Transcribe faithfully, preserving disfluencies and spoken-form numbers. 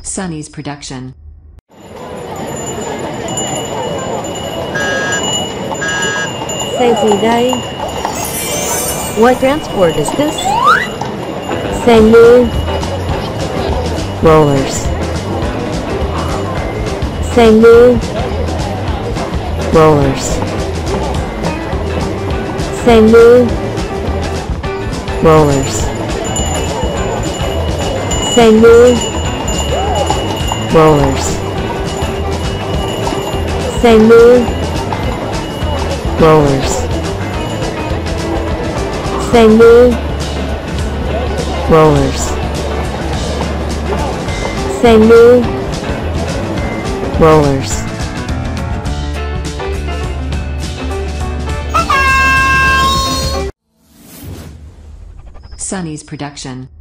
Sonny's production. Xe gì đây? What transport is this? Xe new. Rollers. Xe new. Rollers. Xe new. Rollers. Xe new. Rollers. Xe new. Rollers. Say new. Rollers. Say new. Rollers. Sonny's production.